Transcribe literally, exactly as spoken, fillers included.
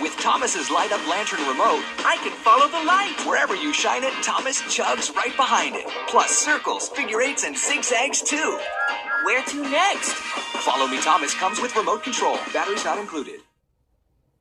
With Thomas's light up lantern remote, I can follow the light. Wherever you shine it, Thomas chugs right behind it. Plus circles, figure eights, and zigzags too. Where to next? Follow Me Thomas comes with remote control. Batteries not included.